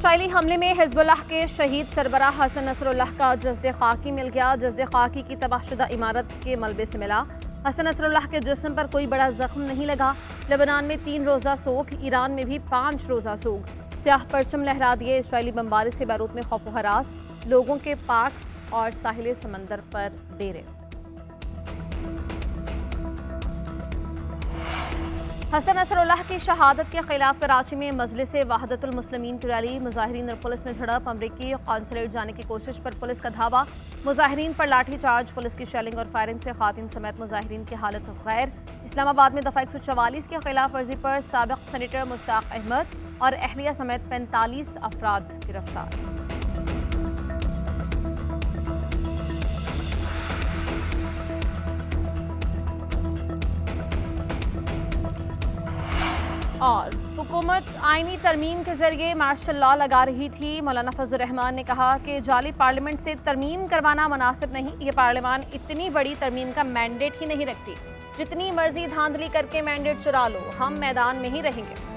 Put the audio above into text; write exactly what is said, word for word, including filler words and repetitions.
Israeli हमले में Hezbollah के शहीद सरबराह हसन नसरुल्लाह का जस्द खाकी मिल गया। जस्द खाकी की तबाहशुदा इमारत के मलबे से मिला। हसन नसरुल्लाह के जिस्म पर कोई बड़ा जख्म नहीं लगा। लेबनान में तीन रोज़ा सोग, ईरान में भी पाँच रोज़ा सोग। स्याह परचम लहरा दिए। इसराइली बमबारी से बैरूत में खौफ व हरास, लोगों के पार्क्स और साहिल समंदर पर डेरे। हसन नसरुल्लाह की शहादत के खिलाफ कराची में मजलिस वहदतुल मुस्लिमीन की रैली। मुजाहिरीन और पुलिस में झड़प, अमरीकी कॉन्सुलेट जाने की कोशिश पर पुलिस का धावा। मुजाहिरीन पर लाठी चार्ज, पुलिस की शेलिंग और फायरिंग से खातिन समेत मुजाहिरीन की हालत गैर। इस्लामाबाद में दफा एक सौ चवालीस की खिलाफ वर्जी पर साबिक सेनेटर मुश्ताक अहमद और अहलिया समेत पैंतालीस अफराद गिरफ्तार। और हुकूमत आईनी तरमीम के जरिए मार्शल लॉ लगा रही थी। मौलाना फजल रहमान ने कहा कि जाली पार्लियामेंट से तरमीम करवाना मुनासिब नहीं। ये पार्लियामान इतनी बड़ी तरमीम का मैंडेट ही नहीं रखती। जितनी मर्जी धांधली करके मैंडेट चुरा लो, हम मैदान में ही रहेंगे।